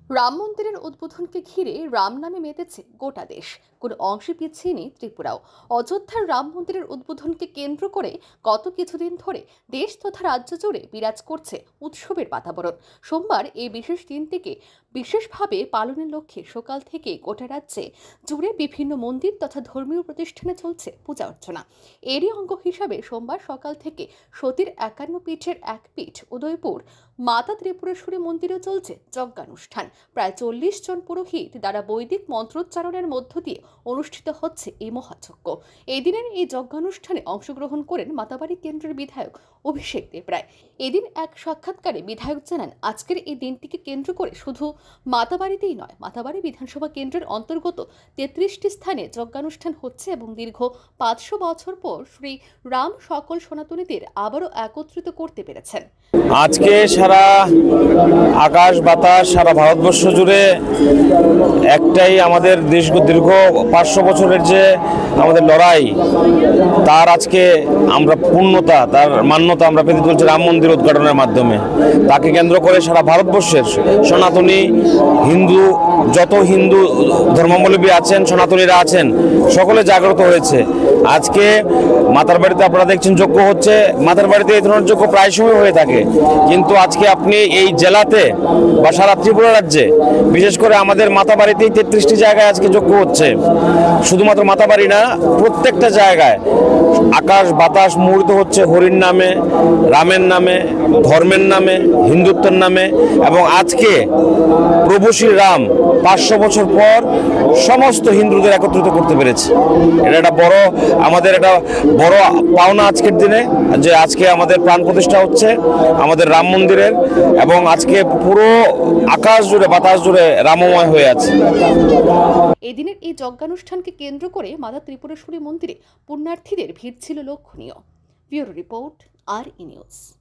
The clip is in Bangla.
রাম মন্দিরের উদ্বোধনকে ঘিরে রাম নামে মেতেছে গোটা দেশ। কোনো অংশে পিছিয়ে নেই ত্রিপুরাও। অযোধ্যার রাম মন্দিরের উদ্বোধনকে কেন্দ্র করে গত কিছুদিন ধরে দেশ তথা রাজ্য জুড়ে বিরাজ করছে উৎসবের বাতাবরণ। সোমবার এই বিশেষ দিনটিকে বিশেষভাবে পালনের লক্ষ্যে সকাল থেকে গোটা রাজ্যে জুড়ে বিভিন্ন মন্দির তথা ধর্মীয় প্রতিষ্ঠানে চলছে পূজা অর্চনা। এরই অঙ্গ হিসাবে সোমবার সকাল থেকে সতীর 51 পীঠের এক পীঠ উদয়পুর মাতা ত্রিপুরেশ্বরী মন্দিরে চলছে যজ্ঞানুষ্ঠান। প্রায় 40 জন পুরোহিত দ্বারা বৈদিক মন্ত্রোচ্চারণের মধ্য দিয়ে অনুষ্ঠিত হচ্ছে এই মহাযজ্ঞ। এই দিনের এই যজ্ঞানুষ্ঠানে অংশগ্রহণ করেন মাতাবাড়ি কেন্দ্রের বিধায়ক অভিষেক দেবরায়। এদিন এক সাক্ষাৎকারে বিধায়ক জানান, আজকের এই দিনটিকে কেন্দ্র করে শুধু মাতাবাড়িতেই নয়, মাতাবাড়ি বিধানসভা কেন্দ্রের অন্তর্গত 33টি স্থানে যজ্ঞানুষ্ঠান হচ্ছে এবং দীর্ঘ 500 বছর পর শ্রী রাম সকল সনাতনীদের আবারও একত্রিত করতে পেরেছেন। আজকে সারা আকাশ বাতাস সারা ভারতবর্ষ জুড়ে একটাই আমাদের দীর্ঘ 500 বছরের যে আমাদের লড়াই, তার আজকে আমরা পূর্ণতা, তার মান্যতা আমরা পেতে চলছি রাম মন্দির উদ্ঘাটনের মাধ্যমে। তাকে কেন্দ্র করে সারা ভারতবর্ষের সনাতনী হিন্দু, যত হিন্দু ধর্মাবলম্বী আছেন, সনাতনীরা আছেন, সকলে জাগ্রত হয়েছে। আজকে মাতার বাড়িতে আপনারা দেখছেন যজ্ঞ হচ্ছে। মাতার বাড়িতে এই ধরনের যজ্ঞ প্রায় সময় হয়ে থাকে, কিন্তু আজকে আপনি এই জেলাতে বা সারা ত্রিপুরা রাজ্যে, বিশেষ করে আমাদের মাতাবাড়িতেই 33টি জায়গায় আজকে যজ্ঞ হচ্ছে। শুধুমাত্র মাতাবাড়ি না, প্রত্যেকটা জায়গায় আকাশ বাতাস মুহূর্ত হচ্ছে হরির নামে, রামের নামে, ধর্মের নামে, হিন্দুত্বের নামে। এবং আজকে প্রভু শ্রী রাম 500 বছর পর সমস্ত হিন্দুদের একত্রিত করতে পেরেছে। এটা একটা বড়, আমাদের একটা বড় পাওনা আজকের দিনে, যে আজকে আমাদের প্রাণ প্রতিষ্ঠা হচ্ছে আমাদের রাম মন্দিরের, এবং আজকে পুরো আকাশ জুড়ে বাতাস জুড়ে রামময় হয়ে আছে। এদিনের এই যজ্ঞানুষ্ঠানকে কেন্দ্র করে মাতা ত্রিপুরেশ্বরী মন্দিরে পুণ্যার্থীদের ভিড় ছিল লক্ষণীয়। Bureau report, RE news.